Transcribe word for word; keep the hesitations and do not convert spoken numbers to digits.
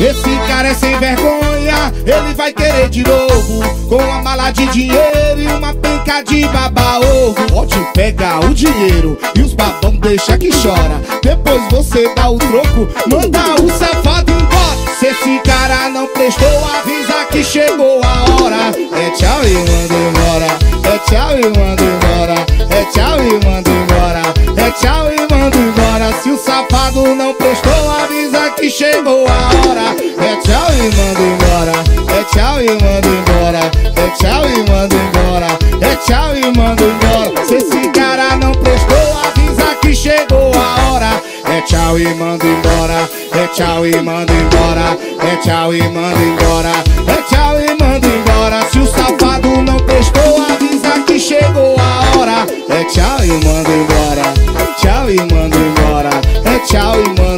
Esse cara é sem vergonha, ele vai querer de novo, com uma mala de dinheiro e uma penca de baba-ovo. Pode pegar o dinheiro e os babão deixa que chora, depois você dá o troco, manda o safado embora. Se esse cara não prestou, avisa que chegou a hora. É tchau e manda embora, é tchau e manda embora, é tchau e manda embora, é tchau e manda embora. Se o safado não prestou, avisa que chegou a hora. É tchau e manda embora, é tchau e manda embora, é tchau e manda embora, é tchau e manda embora. Se esse cara não prestou, avisa que chegou a hora. É tchau e manda embora, é tchau e manda embora, é tchau e manda embora, é tchau e manda embora. Se o safado não prestou, avisa que chegou a hora. É tchau e manda embora, tchau e manda embora, é tchau e manda